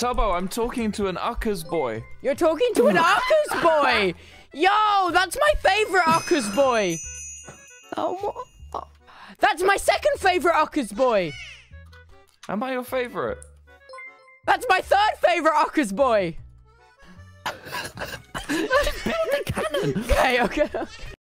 Tubbo, I'm talking to an Uckers boy. You're talking to an Uckers boy. Yo, that's my favorite Uckers boy. Oh, that's my second favorite Uckers boy. Am I your favorite? That's my third favorite Uckers boy. Build a cannon. Okay.